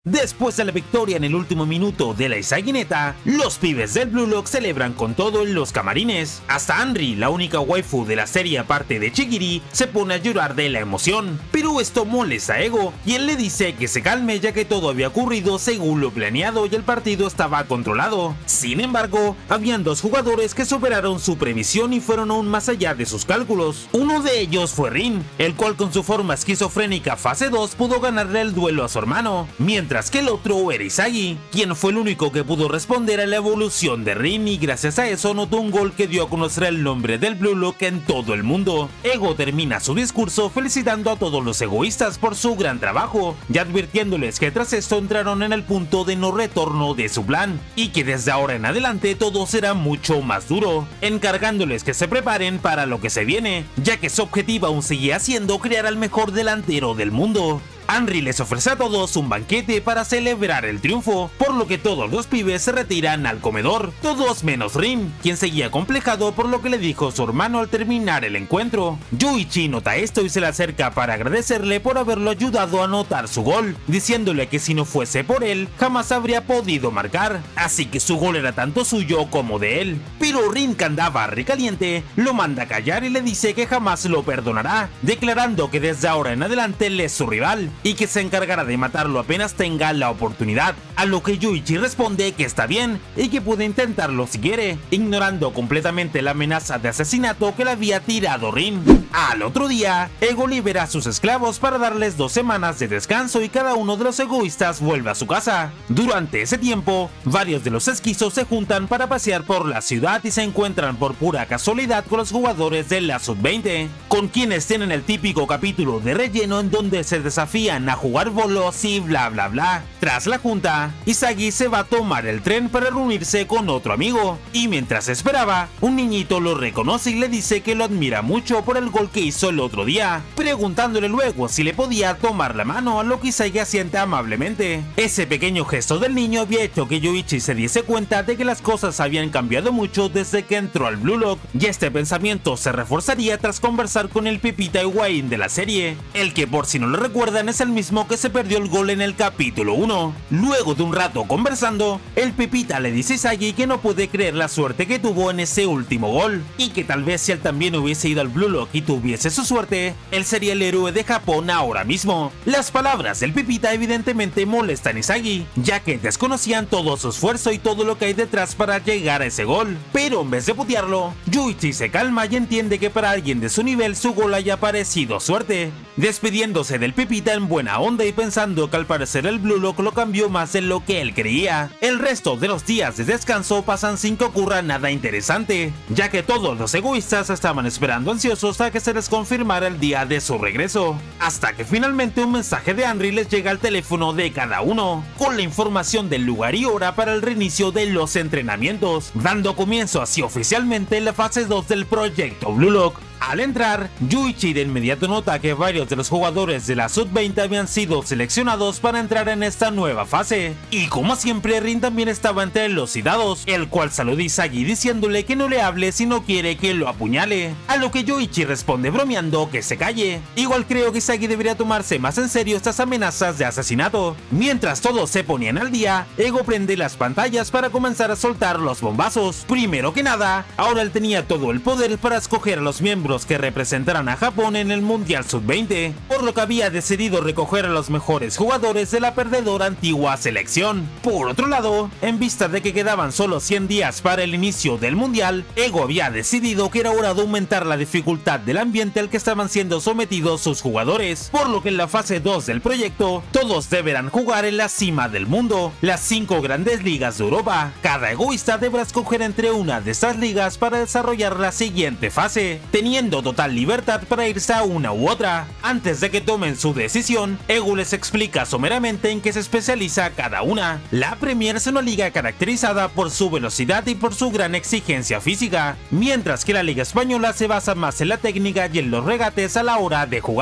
Después de la victoria en el último minuto de la Isagineta, los pibes del Blue Lock celebran con todo en los camarines. Hasta Anri, la única waifu de la serie aparte de Chigiri, se pone a llorar de la emoción. Pero esto molesta a Ego, y él le dice que se calme ya que todo había ocurrido según lo planeado y el partido estaba controlado. Sin embargo, habían dos jugadores que superaron su previsión y fueron aún más allá de sus cálculos. Uno de ellos fue Rin, el cual con su forma esquizofrénica fase 2 pudo ganarle el duelo a su hermano, mientras que el otro era Isagi, quien fue el único que pudo responder a la evolución de Rin y gracias a eso anotó un gol que dio a conocer el nombre del Blue Lock en todo el mundo. Ego termina su discurso felicitando a todos los egoístas por su gran trabajo y advirtiéndoles que tras esto entraron en el punto de no retorno de su plan y que desde ahora en adelante todo será mucho más duro, encargándoles que se preparen para lo que se viene, ya que su objetivo aún sigue siendo crear al mejor delantero del mundo. Anri les ofrece a todos un banquete para celebrar el triunfo, por lo que todos los pibes se retiran al comedor, todos menos Rin, quien seguía complejado por lo que le dijo su hermano al terminar el encuentro. Yuichi nota esto y se le acerca para agradecerle por haberlo ayudado a anotar su gol, diciéndole que si no fuese por él, jamás habría podido marcar, así que su gol era tanto suyo como de él. Pero Rin, que andaba recaliente, lo manda a callar y le dice que jamás lo perdonará, declarando que desde ahora en adelante él es su rival y que se encargará de matarlo apenas tenga la oportunidad, a lo que Yuichi responde que está bien y que puede intentarlo si quiere, ignorando completamente la amenaza de asesinato que le había tirado Rin. Al otro día, Ego libera a sus esclavos para darles 2 semanas de descanso y cada uno de los egoístas vuelve a su casa. Durante ese tiempo, varios de los esquizos se juntan para pasear por la ciudad y se encuentran por pura casualidad con los jugadores de la Sub-20, con quienes tienen el típico capítulo de relleno en donde se desafían a jugar bolos y bla bla bla. Tras la junta, Isagi se va a tomar el tren para reunirse con otro amigo, y mientras esperaba, un niñito lo reconoce y le dice que lo admira mucho por el gol que hizo el otro día, preguntándole luego si le podía tomar la mano, a lo que Isagi asiente amablemente. Ese pequeño gesto del niño había hecho que Yuichi se diese cuenta de que las cosas habían cambiado mucho desde que entró al Blue Lock, y este pensamiento se reforzaría tras conversar con el Pepita y Wayne de la serie, el que por si no lo recuerdan es el mismo que se perdió el gol en el capítulo 1. Luego de un rato conversando, el Pepita le dice a Isagi que no puede creer la suerte que tuvo en ese último gol, y que tal vez si él también hubiese ido al Blue Lock y tuviese su suerte, él sería el héroe de Japón ahora mismo. Las palabras del Pepita evidentemente molestan a Isagi, ya que desconocían todo su esfuerzo y todo lo que hay detrás para llegar a ese gol, pero en vez de putearlo, Yuichi se calma y entiende que para alguien de su nivel su gol haya parecido suerte, despidiéndose del Pepita en buena onda y pensando que al parecer el Blue Lock lo cambió más de lo que él creía. El resto de los días de descanso pasan sin que ocurra nada interesante, ya que todos los egoístas estaban esperando ansiosos a que se les confirmara el día de su regreso, hasta que finalmente un mensaje de Anri les llega al teléfono de cada uno, con la información del lugar y hora para el reinicio de los entrenamientos, dando comienzo así oficialmente la fase 2 del proyecto Blue Lock. Al entrar, Yuichi de inmediato nota que varios de los jugadores de la Sub-20 habían sido seleccionados para entrar en esta nueva fase, y como siempre Rin también estaba entre los citados, el cual saluda a Isagi diciéndole que no le hable si no quiere que lo apuñale, a lo que Yuichi responde bromeando que se calle. Igual creo que Isagi debería tomarse más en serio estas amenazas de asesinato. Mientras todos se ponían al día, Ego prende las pantallas para comenzar a soltar los bombazos. Primero que nada, ahora él tenía todo el poder para escoger a los miembros que representarán a Japón en el Mundial Sub-20, por lo que había decidido recoger a los mejores jugadores de la perdedora antigua selección. Por otro lado, en vista de que quedaban solo 100 días para el inicio del Mundial, Ego había decidido que era hora de aumentar la dificultad del ambiente al que estaban siendo sometidos sus jugadores, por lo que en la fase 2 del proyecto, todos deberán jugar en la cima del mundo, las 5 grandes ligas de Europa. Cada egoísta deberá escoger entre una de estas ligas para desarrollar la siguiente fase, teniendo total libertad para irse a una u otra. Antes de que tomen su decisión, Ego les explica someramente en qué se especializa cada una. La Premier es una liga caracterizada por su velocidad y por su gran exigencia física, mientras que la Liga Española se basa más en la técnica y en los regates a la hora de jugar.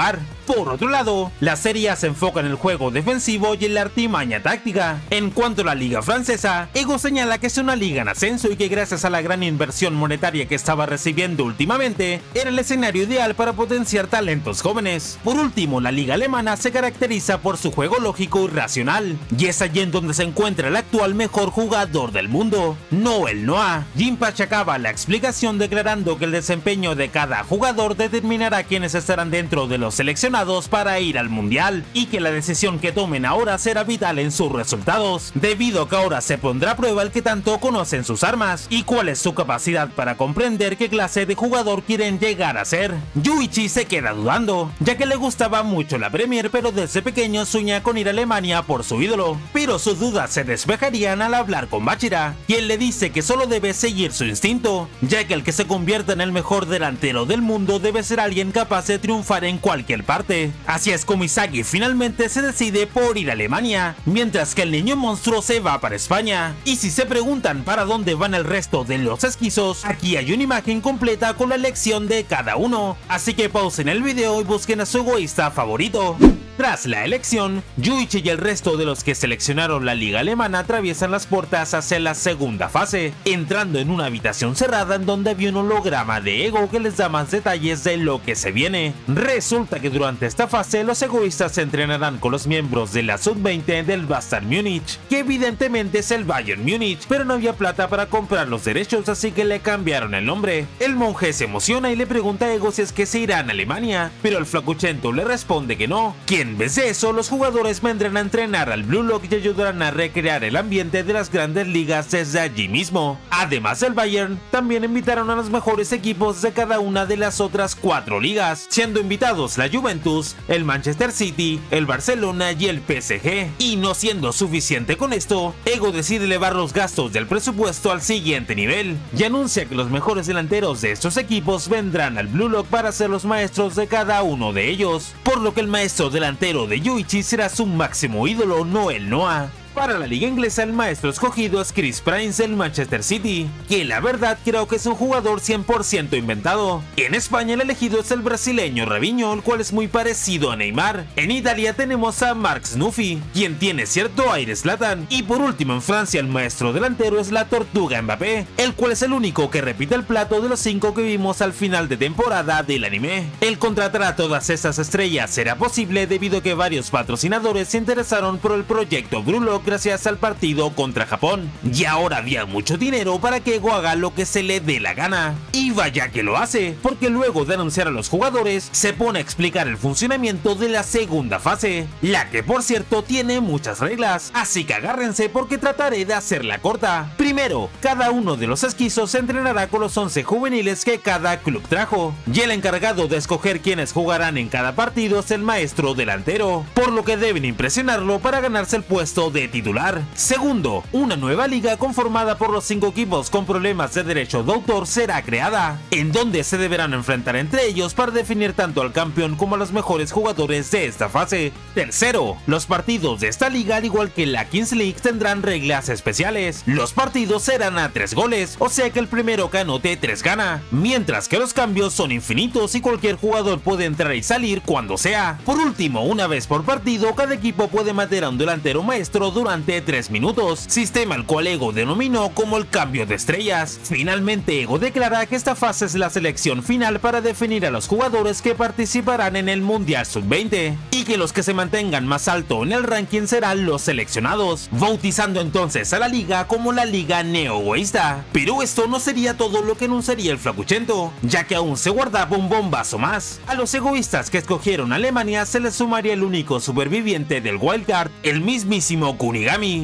Por otro lado, la serie se enfoca en el juego defensivo y en la artimaña táctica. En cuanto a la liga francesa, Ego señala que es una liga en ascenso y que gracias a la gran inversión monetaria que estaba recibiendo últimamente, era el escenario ideal para potenciar talentos jóvenes. Por último, la liga alemana se caracteriza por su juego lógico y racional, y es allí en donde se encuentra el actual mejor jugador del mundo, Noel Noah. Jim achacaba la explicación declarando que el desempeño de cada jugador determinará quiénes estarán dentro de los seleccionados para ir al mundial, y que la decisión que tomen ahora será vital en sus resultados, debido a que ahora se pondrá a prueba el que tanto conocen sus armas y cuál es su capacidad para comprender qué clase de jugador quieren llegar a ser. Yuichi se queda dudando, ya que le gustaba mucho la Premier, pero desde pequeño sueña con ir a Alemania por su ídolo, pero sus dudas se despejarían al hablar con Bachira, quien le dice que solo debe seguir su instinto, ya que el que se convierta en el mejor delantero del mundo debe ser alguien capaz de triunfar en cualquier parte. Así es como Isagi finalmente se decide por ir a Alemania, mientras que el niño monstruo se va para España. Y si se preguntan para dónde van el resto de los esquizos, aquí hay una imagen completa con la elección de cada uno, así que pausen el video y busquen a su egoísta favorito. Tras la elección, Yuichi y el resto de los que seleccionaron la liga alemana atraviesan las puertas hacia la segunda fase, entrando en una habitación cerrada en donde había un holograma de Ego que les da más detalles de lo que se viene. Resulta que durante esta fase los egoístas se entrenarán con los miembros de la sub-20 del Bayern Múnich, que evidentemente es el Bayern Múnich, pero no había plata para comprar los derechos, así que le cambiaron el nombre. El monje se emociona y le pregunta a Ego si es que se irán a Alemania, pero el flacuchento le responde que no, que en vez de eso los jugadores vendrán a entrenar al Blue Lock y ayudarán a recrear el ambiente de las grandes ligas desde allí mismo. Además del Bayern, también invitaron a los mejores equipos de cada una de las otras 4 ligas, siendo invitados la Juventus, el Manchester City, el Barcelona y el PSG. Y no siendo suficiente con esto, Ego decide elevar los gastos del presupuesto al siguiente nivel, y anuncia que los mejores delanteros de estos equipos vendrán al Blue Lock para ser los maestros de cada uno de ellos, por lo que el maestro delantero de Yuichi será su máximo ídolo, Noel Noah. Para la liga inglesa, el maestro escogido es Chris Prince del Manchester City, que la verdad creo que es un jugador 100% inventado. En España el elegido es el brasileño Robinho, el cual es muy parecido a Neymar. En Italia tenemos a Mark Snuffy, quien tiene cierto aire Zlatan. Y por último en Francia el maestro delantero es la Tortuga Mbappé, el cual es el único que repite el plato de los 5 que vimos al final de temporada del anime. El contratar a todas estas estrellas será posible debido a que varios patrocinadores se interesaron por el proyecto Blue Lock gracias al partido contra Japón, y ahora había mucho dinero para que Ego haga lo que se le dé la gana. Y vaya que lo hace, porque luego de anunciar a los jugadores, se pone a explicar el funcionamiento de la segunda fase, la que por cierto tiene muchas reglas, así que agárrense porque trataré de hacerla corta. Primero, cada uno de los esquizos se entrenará con los 11 juveniles que cada club trajo, y el encargado de escoger quiénes jugarán en cada partido es el maestro delantero, por lo que deben impresionarlo para ganarse el puesto de titular. Segundo, una nueva liga conformada por los 5 equipos con problemas de derecho de autor será creada, en donde se deberán enfrentar entre ellos para definir tanto al campeón como a los mejores jugadores de esta fase. Tercero, los partidos de esta liga, al igual que la Kings League, tendrán reglas especiales. Los partidos serán a 3 goles, o sea que el primero que anote 3 gana, mientras que los cambios son infinitos y cualquier jugador puede entrar y salir cuando sea. Por último, una vez por partido, cada equipo puede meter a un delantero maestro durante 3 minutos, sistema el cual Ego denominó como el cambio de estrellas. Finalmente Ego declara que esta fase es la selección final para definir a los jugadores que participarán en el Mundial Sub-20, y que los que se mantengan más alto en el ranking serán los seleccionados, bautizando entonces a la liga como la Liga Neo-Egoísta. Pero esto no sería todo lo que anunciaría el flacuchento, ya que aún se guardaba un bombazo más. A los egoístas que escogieron Alemania se les sumaría el único superviviente del Wildcard, el mismísimo Kunigami.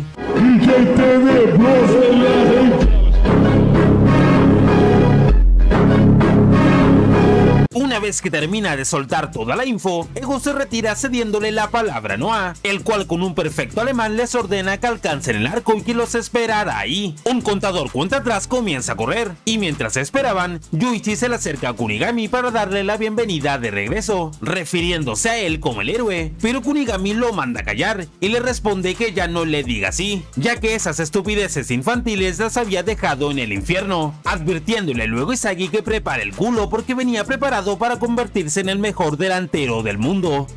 Una vez que termina de soltar toda la info, Ego se retira cediéndole la palabra a Noah, el cual con un perfecto alemán les ordena que alcancen el arco y que los esperará ahí. Un contador cuenta atrás comienza a correr, y mientras esperaban, Yuichi se le acerca a Kunigami para darle la bienvenida de regreso, refiriéndose a él como el héroe, pero Kunigami lo manda a callar y le responde que ya no le diga así, ya que esas estupideces infantiles las había dejado en el infierno, advirtiéndole luego a Isagi que prepare el culo porque venía preparado para para convertirse en el mejor delantero del mundo.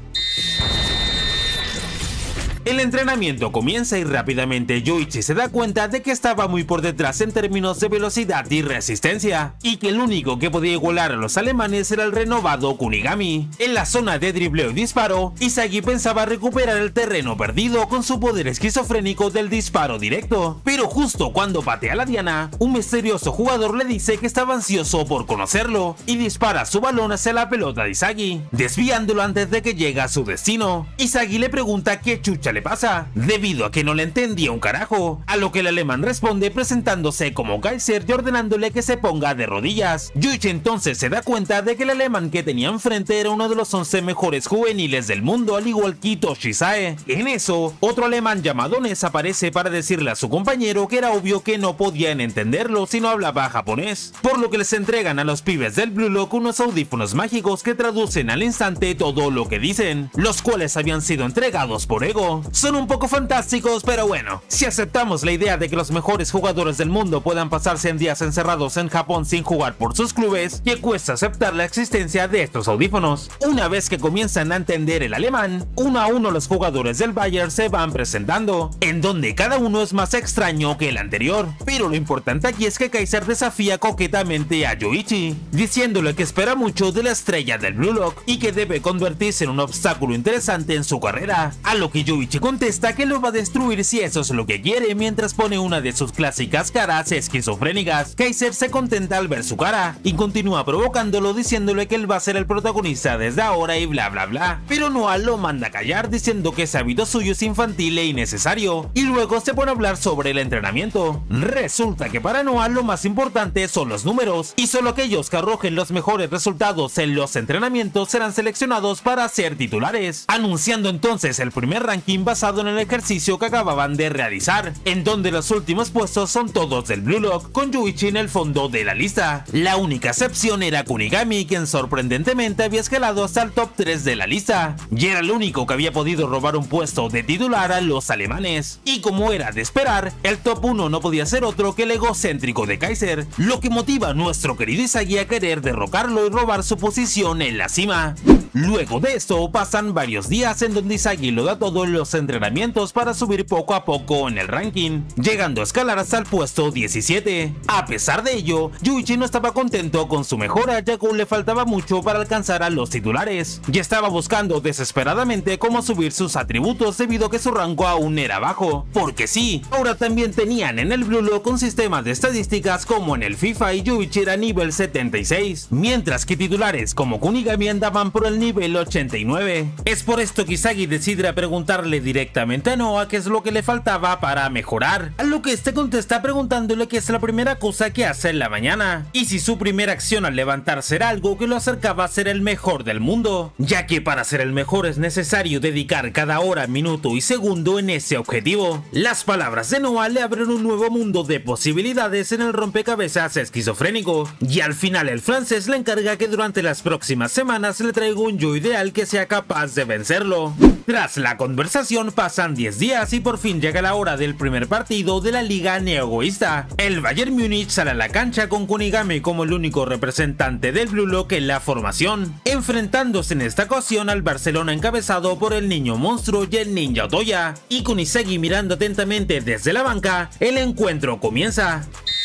El entrenamiento comienza y rápidamente Yoichi se da cuenta de que estaba muy por detrás en términos de velocidad y resistencia, y que el único que podía igualar a los alemanes era el renovado Kunigami. En la zona de dribleo y disparo, Isagi pensaba recuperar el terreno perdido con su poder esquizofrénico del disparo directo, pero justo cuando patea la diana, un misterioso jugador le dice que estaba ansioso por conocerlo y dispara su balón hacia la pelota de Isagi, desviándolo antes de que llegue a su destino. Isagi le pregunta qué chucha le pasa, debido a que no le entendía un carajo, a lo que el alemán responde presentándose como Kaiser y ordenándole que se ponga de rodillas. Yoichi entonces se da cuenta de que el alemán que tenía enfrente era uno de los 11 mejores juveniles del mundo, al igual que Itoshi Sae. En eso, otro alemán llamado Ness aparece para decirle a su compañero que era obvio que no podían entenderlo si no hablaba japonés, por lo que les entregan a los pibes del Blue Lock unos audífonos mágicos que traducen al instante todo lo que dicen, los cuales habían sido entregados por Ego. Son un poco fantásticos, pero bueno, si aceptamos la idea de que los mejores jugadores del mundo puedan pasarse en días encerrados en Japón sin jugar por sus clubes, que cuesta aceptar la existencia de estos audífonos. Una vez que comienzan a entender el alemán, uno a uno los jugadores del Bayern se van presentando, en donde cada uno es más extraño que el anterior, pero lo importante aquí es que Kaiser desafía coquetamente a Yoichi, diciéndole que espera mucho de la estrella del Blue Lock y que debe convertirse en un obstáculo interesante en su carrera, a lo que Yoichi contesta que lo va a destruir si eso es lo que quiere, mientras pone una de sus clásicas caras esquizofrénicas. Kaiser se contenta al ver su cara y continúa provocándolo diciéndole que él va a ser el protagonista desde ahora y bla bla bla, pero Noah lo manda a callar diciendo que ese hábito suyo es infantil e innecesario, y luego se pone a hablar sobre el entrenamiento. Resulta que para Noah lo más importante son los números, y solo aquellos que arrojen los mejores resultados en los entrenamientos serán seleccionados para ser titulares, anunciando entonces el primer ranking basado en el ejercicio que acababan de realizar, en donde los últimos puestos son todos del Blue Lock, con Yoichi en el fondo de la lista. La única excepción era Kunigami, quien sorprendentemente había escalado hasta el top 3 de la lista, y era el único que había podido robar un puesto de titular a los alemanes. Y como era de esperar, el top 1 no podía ser otro que el egocéntrico de Kaiser, lo que motiva a nuestro querido Isagi a querer derrocarlo y robar su posición en la cima. Luego de esto pasan varios días en donde Isagi lo da todo en los entrenamientos para subir poco a poco en el ranking, llegando a escalar hasta el puesto 17. A pesar de ello, Yoichi no estaba contento con su mejora, ya que aún le faltaba mucho para alcanzar a los titulares, y estaba buscando desesperadamente cómo subir sus atributos debido a que su rango aún era bajo, porque sí, ahora también tenían en el Blue Lock un sistema de estadísticas como en el FIFA y Yoichi era nivel 76, mientras que titulares como Kunigami andaban por el nivel 89. Es por esto que Isagi decide preguntarle directamente a Noah qué es lo que le faltaba para mejorar, a lo que este contesta preguntándole qué es la primera cosa que hace en la mañana, y si su primera acción al levantarse era algo que lo acercaba a ser el mejor del mundo, ya que para ser el mejor es necesario dedicar cada hora, minuto y segundo en ese objetivo. Las palabras de Noah le abren un nuevo mundo de posibilidades en el rompecabezas esquizofrénico, y al final el francés le encarga que durante las próximas semanas le traiga un yo ideal que sea capaz de vencerlo. Tras la conversación pasan 10 días y por fin llega la hora del primer partido de la Liga Neoegoísta. El Bayern Múnich sale a la cancha con Kunigami como el único representante del Blue Lock en la formación, enfrentándose en esta ocasión al Barcelona encabezado por el niño monstruo y el ninja Otoya, y con Isagi mirando atentamente desde la banca, el encuentro comienza.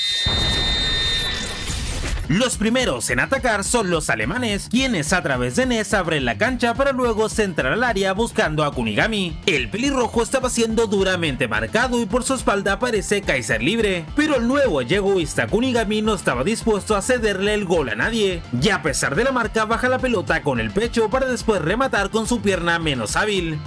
Los primeros en atacar son los alemanes, quienes a través de Ness abren la cancha para luego centrar al área buscando a Kunigami. El pelirrojo estaba siendo duramente marcado y por su espalda aparece Kaiser libre, pero el nuevo y egoísta Kunigami no estaba dispuesto a cederle el gol a nadie, y a pesar de la marca baja la pelota con el pecho para después rematar con su pierna menos hábil.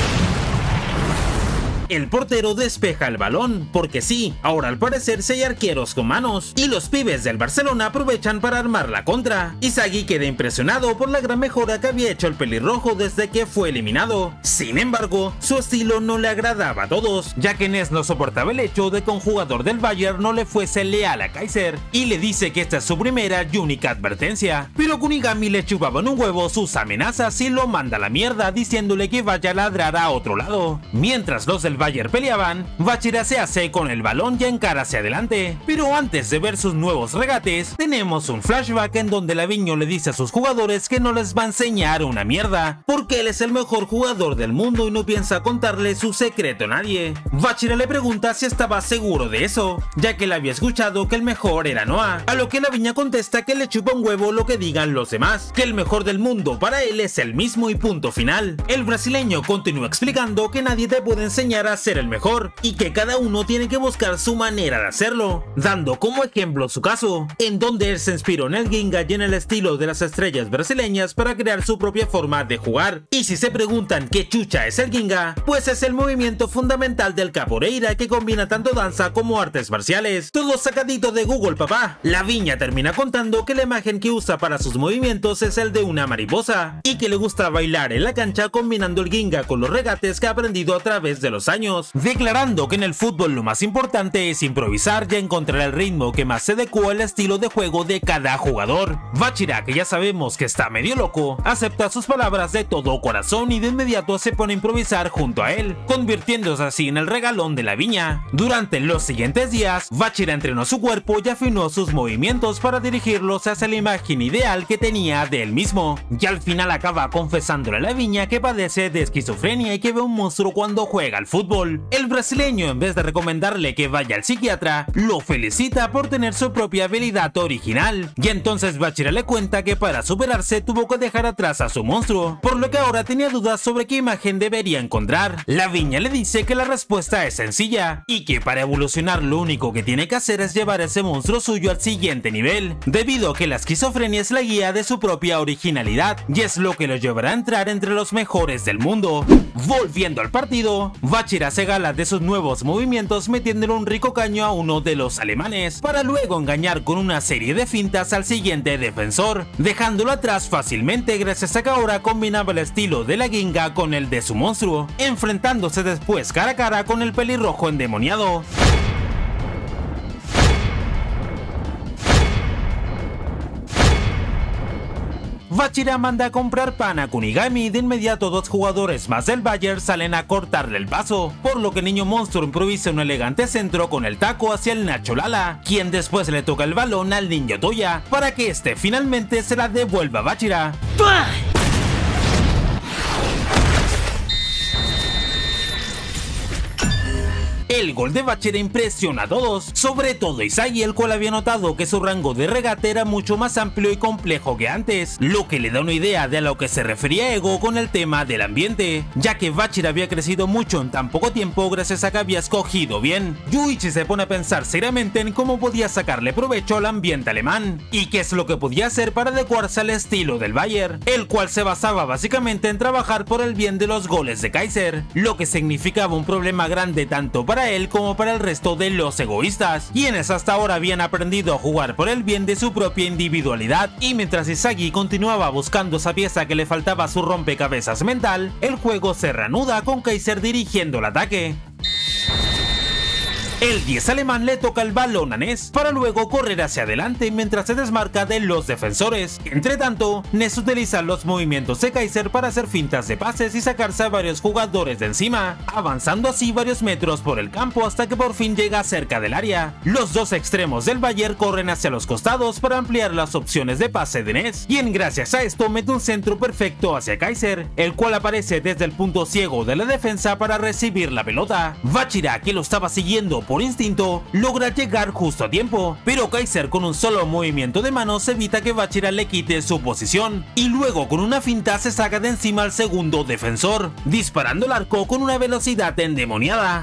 El portero despeja el balón, porque sí, ahora al parecer sí hay arqueros con manos, y los pibes del Barcelona aprovechan para armar la contra. Isagi queda impresionado por la gran mejora que había hecho el pelirrojo desde que fue eliminado. Sin embargo, su estilo no le agradaba a todos, ya que Ness no soportaba el hecho de que un jugador del Bayern no le fuese leal a Kaiser, y le dice que esta es su primera y única advertencia. Pero Kunigami le chupaba en un huevo sus amenazas y lo manda a la mierda diciéndole que vaya a ladrar a otro lado, mientras los del Bayern peleaban, Bachira se hace con el balón y encara hacia adelante. Pero antes de ver sus nuevos regates, tenemos un flashback en donde Lavinho le dice a sus jugadores que no les va a enseñar una mierda, porque él es el mejor jugador del mundo y no piensa contarle su secreto a nadie. Bachira le pregunta si estaba seguro de eso, ya que le había escuchado que el mejor era Noah, a lo que Lavinho contesta que le chupa un huevo lo que digan los demás, que el mejor del mundo para él es el mismo y punto final. El brasileño continúa explicando que nadie te puede enseñar a ser el mejor y que cada uno tiene que buscar su manera de hacerlo, dando como ejemplo su caso, en donde él se inspiró en el Ginga y en el estilo de las estrellas brasileñas para crear su propia forma de jugar. Y si se preguntan qué chucha es el Ginga, pues es el movimiento fundamental del capoeira que combina tanto danza como artes marciales. Todo sacadito de Google, papá. Lavinho termina contando que la imagen que usa para sus movimientos es el de una mariposa y que le gusta bailar en la cancha combinando el Ginga con los regates que ha aprendido a través de los años, declarando que en el fútbol lo más importante es improvisar y encontrar el ritmo que más se adecua al estilo de juego de cada jugador. Bachira, que ya sabemos que está medio loco, acepta sus palabras de todo corazón y de inmediato se pone a improvisar junto a él, convirtiéndose así en el regalón de Lavinho. Durante los siguientes días, Bachira entrenó su cuerpo y afinó sus movimientos para dirigirlos hacia la imagen ideal que tenía de él mismo, y al final acaba confesándole a Lavinho que padece de esquizofrenia y que ve un monstruo cuando juega al fútbol. El brasileño, en vez de recomendarle que vaya al psiquiatra, lo felicita por tener su propia habilidad original, y entonces Bachira le cuenta que para superarse tuvo que dejar atrás a su monstruo, por lo que ahora tenía dudas sobre qué imagen debería encontrar. Lavinho le dice que la respuesta es sencilla, y que para evolucionar lo único que tiene que hacer es llevar ese monstruo suyo al siguiente nivel, debido a que la esquizofrenia es la guía de su propia originalidad, y es lo que lo llevará a entrar entre los mejores del mundo. Volviendo al partido, Bachira se gala de sus nuevos movimientos metiéndole un rico caño a uno de los alemanes, para luego engañar con una serie de fintas al siguiente defensor, dejándolo atrás fácilmente gracias a que ahora combinaba el estilo de la Ginga con el de su monstruo, enfrentándose después cara a cara con el pelirrojo endemoniado. Bachira manda a comprar pan a Kunigami y de inmediato dos jugadores más del Bayern salen a cortarle el paso, por lo que el niño monstruo improvisa un elegante centro con el taco hacia el Nacho Lala, quien después le toca el balón al niño Toya para que este finalmente se la devuelva a Bachira. El gol de Bachira impresiona a todos, sobre todo a Isagi, el cual había notado que su rango de regate era mucho más amplio y complejo que antes, lo que le da una idea de a lo que se refería Ego con el tema del ambiente, ya que Bachira había crecido mucho en tan poco tiempo gracias a que había escogido bien. Yuichi se pone a pensar seriamente en cómo podía sacarle provecho al ambiente alemán, y qué es lo que podía hacer para adecuarse al estilo del Bayern, el cual se basaba básicamente en trabajar por el bien de los goles de Kaiser, lo que significaba un problema grande tanto para él como para el resto de los egoístas, quienes hasta ahora habían aprendido a jugar por el bien de su propia individualidad. Y mientras Isagi continuaba buscando esa pieza que le faltaba a su rompecabezas mental, el juego se reanuda con Kaiser dirigiendo el ataque. El 10 alemán le toca el balón a Ness para luego correr hacia adelante mientras se desmarca de los defensores. Entre tanto, Ness utiliza los movimientos de Kaiser para hacer fintas de pases y sacarse a varios jugadores de encima, avanzando así varios metros por el campo hasta que por fin llega cerca del área. Los dos extremos del Bayern corren hacia los costados para ampliar las opciones de pase de Ness, quien gracias a esto mete un centro perfecto hacia Kaiser, el cual aparece desde el punto ciego de la defensa para recibir la pelota. Bachira, que lo estaba siguiendo por instinto, logra llegar justo a tiempo, pero Kaiser con un solo movimiento de manos evita que Bachira le quite su posición, y luego con una finta se saca de encima al segundo defensor, disparando el arco con una velocidad endemoniada.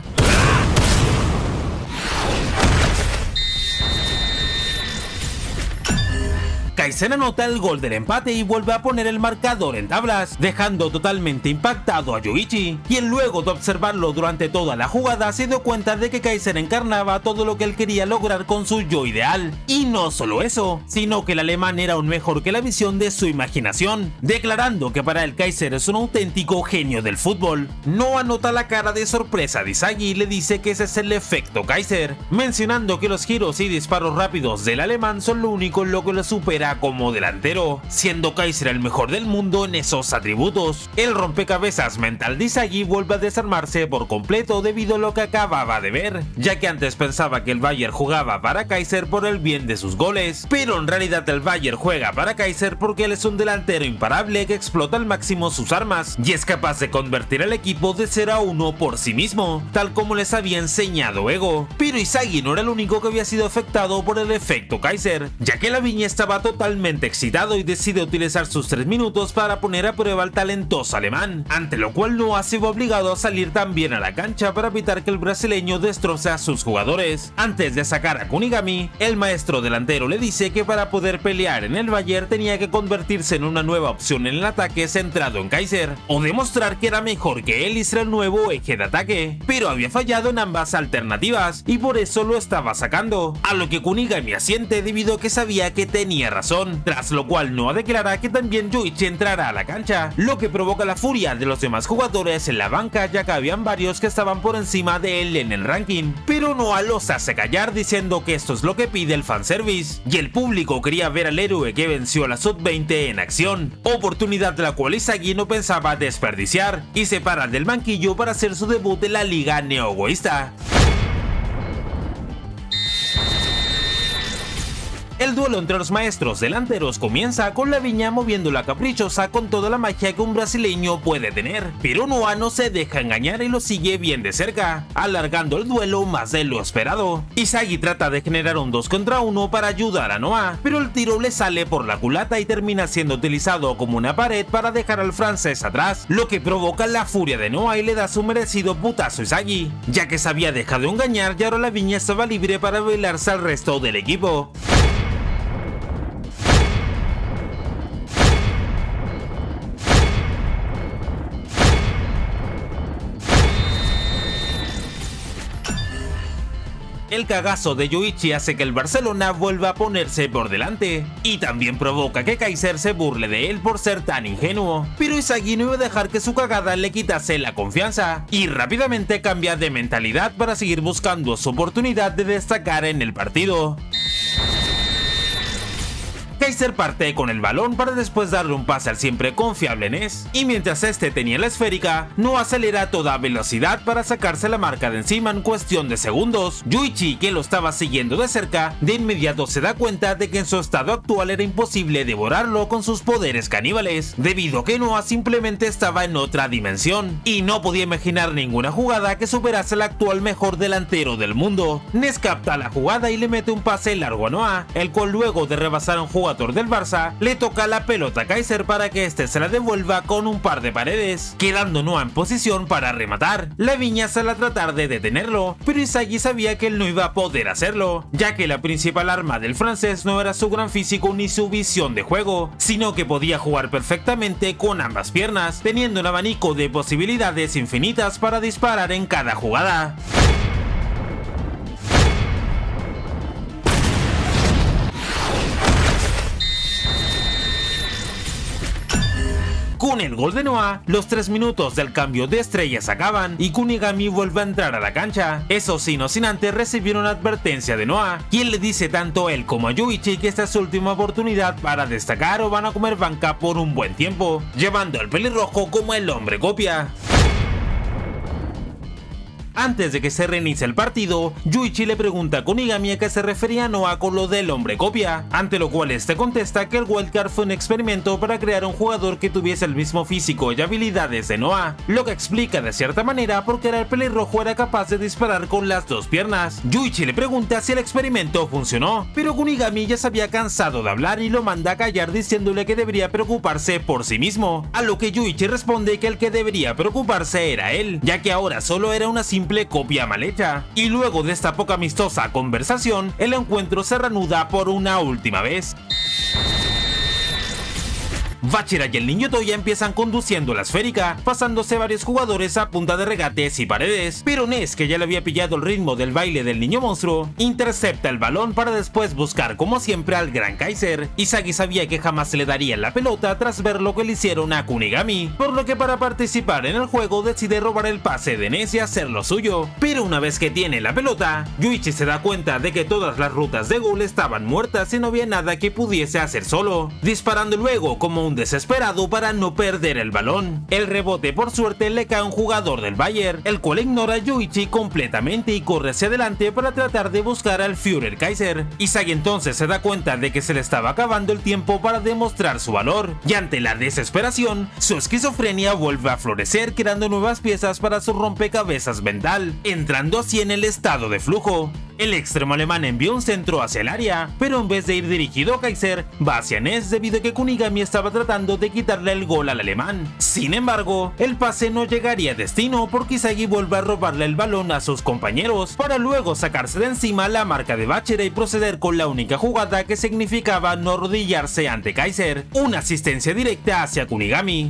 Kaiser anota el gol del empate y vuelve a poner el marcador en tablas, dejando totalmente impactado a Yuichi, quien luego de observarlo durante toda la jugada se dio cuenta de que Kaiser encarnaba todo lo que él quería lograr con su yo ideal. Y no solo eso, sino que el alemán era aún mejor que la visión de su imaginación, declarando que para él Kaiser es un auténtico genio del fútbol. No anota la cara de sorpresa de Isagi y le dice que ese es el efecto Kaiser, mencionando que los giros y disparos rápidos del alemán son lo único en lo que lo supera destaca como delantero, siendo Kaiser el mejor del mundo en esos atributos. El rompecabezas mental de Inzaghi vuelve a desarmarse por completo debido a lo que acababa de ver, ya que antes pensaba que el Bayern jugaba para Kaiser por el bien de sus goles, pero en realidad el Bayern juega para Kaiser porque él es un delantero imparable que explota al máximo sus armas y es capaz de convertir al equipo de 0-1 por sí mismo, tal como les había enseñado Ego. Pero Inzaghi no era el único que había sido afectado por el efecto Kaiser, ya que Laviña estaba totalmente excitado y decide utilizar sus 3 minutos para poner a prueba al talentoso alemán, ante lo cual Noah se vio obligado a salir también a la cancha para evitar que el brasileño destroce a sus jugadores. Antes de sacar a Kunigami, el maestro delantero le dice que para poder pelear en el Bayern tenía que convertirse en una nueva opción en el ataque centrado en Kaiser, o demostrar que era mejor que él y ser el nuevo eje de ataque, pero había fallado en ambas alternativas y por eso lo estaba sacando, a lo que Kunigami asiente debido a que sabía que tenía razón, tras lo cual Noah declara que también Yoichi entrará a la cancha, lo que provoca la furia de los demás jugadores en la banca, ya que habían varios que estaban por encima de él en el ranking, pero Noah los hace callar diciendo que esto es lo que pide el fanservice, y el público quería ver al héroe que venció a la Sub-20 en acción, oportunidad de la cual Inzaghi no pensaba desperdiciar, y se para del banquillo para hacer su debut en la liga neogoísta. El duelo entre los maestros delanteros comienza con Laviña moviendo la caprichosa con toda la magia que un brasileño puede tener, pero Noah no se deja engañar y lo sigue bien de cerca, alargando el duelo más de lo esperado. Inzaghi trata de generar un 2 contra 1 para ayudar a Noah, pero el tiro le sale por la culata y termina siendo utilizado como una pared para dejar al francés atrás, lo que provoca la furia de Noah y le da su merecido putazo a Inzaghi, ya que se había dejado engañar y ahora Laviña estaba libre para bailarse al resto del equipo. El cagazo de Yoichi hace que el Barcelona vuelva a ponerse por delante, y también provoca que Kaiser se burle de él por ser tan ingenuo, pero Inzaghi no iba a dejar que su cagada le quitase la confianza, y rápidamente cambia de mentalidad para seguir buscando su oportunidad de destacar en el partido. Kaiser parte con el balón para después darle un pase al siempre confiable Ness, y mientras este tenía la esférica, no acelera a toda velocidad para sacarse la marca de encima en cuestión de segundos. Yoichi, que lo estaba siguiendo de cerca, de inmediato se da cuenta de que en su estado actual era imposible devorarlo con sus poderes caníbales, debido a que Noah simplemente estaba en otra dimensión, y no podía imaginar ninguna jugada que superase al actual mejor delantero del mundo. Ness capta la jugada y le mete un pase largo a Noah, el cual luego de rebasar a un jugador del Barça, le toca la pelota a Kaiser para que este se la devuelva con un par de paredes, quedando Noah en posición para rematar. Laviña sale a tratar de detenerlo, pero Inzaghi sabía que él no iba a poder hacerlo, ya que la principal arma del francés no era su gran físico ni su visión de juego, sino que podía jugar perfectamente con ambas piernas, teniendo un abanico de posibilidades infinitas para disparar en cada jugada. Con el gol de Noah, los 3 minutos del cambio de estrellas acaban y Kunigami vuelve a entrar a la cancha. Eso sí, no sin antes recibir una advertencia de Noah, quien le dice tanto a él como a Yoichi que esta es su última oportunidad para destacar o van a comer banca por un buen tiempo, llevando al pelirrojo como el hombre copia. Antes de que se reinicie el partido, Yoichi le pregunta a Kunigami a qué se refería Noah con lo del hombre copia, ante lo cual este contesta que el wildcard fue un experimento para crear un jugador que tuviese el mismo físico y habilidades de Noah, lo que explica de cierta manera por qué el pelirrojo era capaz de disparar con las 2 piernas. Yoichi le pregunta si el experimento funcionó, pero Kunigami ya se había cansado de hablar y lo manda a callar diciéndole que debería preocuparse por sí mismo, a lo que Yoichi responde que el que debería preocuparse era él, ya que ahora solo era una simple copia mal hecha. Y luego de esta poco amistosa conversación, el encuentro se reanuda por una última vez. Bachira y el niño Toya empiezan conduciendo la esférica, pasándose varios jugadores a punta de regates y paredes, pero Ness, que ya le había pillado el ritmo del baile del niño monstruo, intercepta el balón para después buscar como siempre al gran Kaiser. Isagi sabía que jamás se le daría la pelota tras ver lo que le hicieron a Kunigami, por lo que para participar en el juego decide robar el pase de Ness y hacerlo suyo. Pero una vez que tiene la pelota, Yuichi se da cuenta de que todas las rutas de gol estaban muertas y no había nada que pudiese hacer solo, disparando luego como un desesperado para no perder el balón. El rebote por suerte le cae a un jugador del Bayern, el cual ignora a Yuichi completamente y corre hacia adelante para tratar de buscar al Führer Kaiser. Isagi entonces se da cuenta de que se le estaba acabando el tiempo para demostrar su valor, y ante la desesperación, su esquizofrenia vuelve a florecer creando nuevas piezas para su rompecabezas mental, entrando así en el estado de flujo. El extremo alemán envió un centro hacia el área, pero en vez de ir dirigido a Kaiser, va hacia Ness debido a que Kunigami estaba tratando de quitarle el gol al alemán. Sin embargo, el pase no llegaría a destino porque Isagi vuelve a robarle el balón a sus compañeros para luego sacarse de encima la marca de Bachira y proceder con la única jugada que significaba no arrodillarse ante Kaiser, una asistencia directa hacia Kunigami.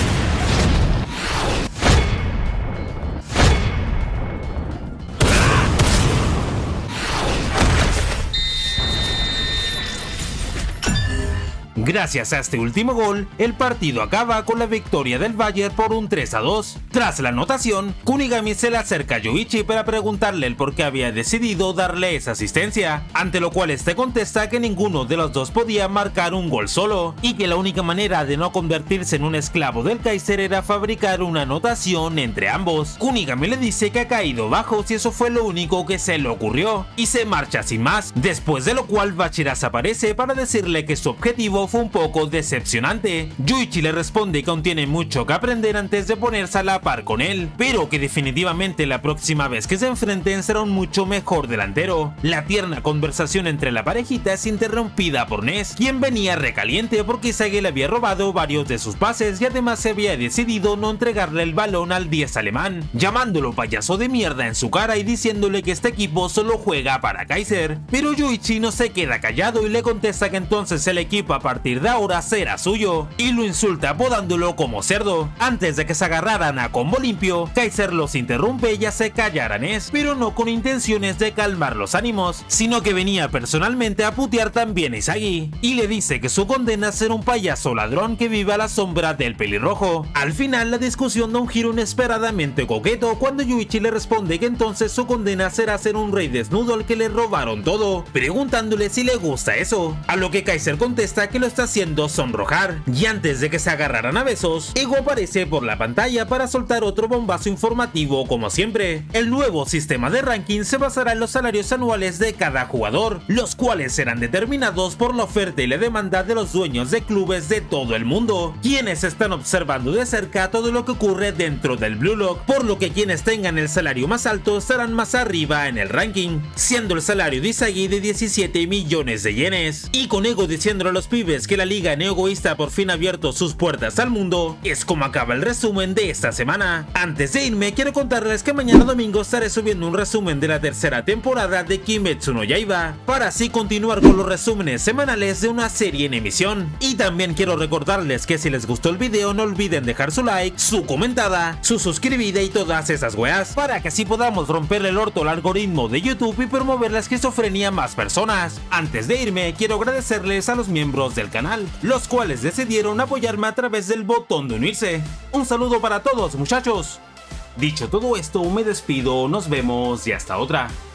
Gracias a este último gol, el partido acaba con la victoria del Bayern por un 3-2. Tras la anotación, Kunigami se le acerca a Yuichi para preguntarle el por qué había decidido darle esa asistencia, ante lo cual este contesta que ninguno de los dos podía marcar un gol solo, y que la única manera de no convertirse en un esclavo del Kaiser era fabricar una anotación entre ambos. Kunigami le dice que ha caído bajo si eso fue lo único que se le ocurrió, y se marcha sin más, después de lo cual Bachira aparece para decirle que su objetivo fue un poco decepcionante. Yuichi le responde que aún tiene mucho que aprender antes de ponerse a la par con él, pero que definitivamente la próxima vez que se enfrenten será un mucho mejor delantero. La tierna conversación entre la parejita es interrumpida por Ness, quien venía recaliente porque Isagi le había robado varios de sus pases y además se había decidido no entregarle el balón al 10 alemán, llamándolo payaso de mierda en su cara y diciéndole que este equipo solo juega para Kaiser. Pero Yuichi no se queda callado y le contesta que entonces el equipo a partir de ahora será suyo, y lo insulta apodándolo como cerdo. Antes de que se agarraran a combo limpio, Kaiser los interrumpe y hace callar a Ness, pero no con intenciones de calmar los ánimos, sino que venía personalmente a putear también a Isagi, y le dice que su condena es ser un payaso ladrón que vive a la sombra del pelirrojo. Al final la discusión da un giro inesperadamente coqueto cuando Yuichi le responde que entonces su condena será ser un rey desnudo al que le robaron todo, preguntándole si le gusta eso, a lo que Kaiser contesta que lo está haciendo sonrojar, y antes de que se agarraran a besos, Ego aparece por la pantalla para soltar otro bombazo informativo como siempre. El nuevo sistema de ranking se basará en los salarios anuales de cada jugador, los cuales serán determinados por la oferta y la demanda de los dueños de clubes de todo el mundo, quienes están observando de cerca todo lo que ocurre dentro del Blue Lock, por lo que quienes tengan el salario más alto estarán más arriba en el ranking, siendo el salario de Isagi de 17 millones de yenes, y con Ego diciéndole a los pibes que la liga neogoísta por fin ha abierto sus puertas al mundo, es como acaba el resumen de esta semana. Antes de irme, quiero contarles que mañana domingo estaré subiendo un resumen de la tercera temporada de Kimetsu no Yaiba, para así continuar con los resúmenes semanales de una serie en emisión. Y también quiero recordarles que si les gustó el video no olviden dejar su like, su comentada, su suscribida y todas esas weas, para que así podamos romperle el orto al algoritmo de YouTube y promover la esquizofrenia a más personas. Antes de irme, quiero agradecerles a los miembros del canal, los cuales decidieron apoyarme a través del botón de unirse. Un saludo para todos, muchachos. Dicho todo esto, me despido, nos vemos y hasta otra.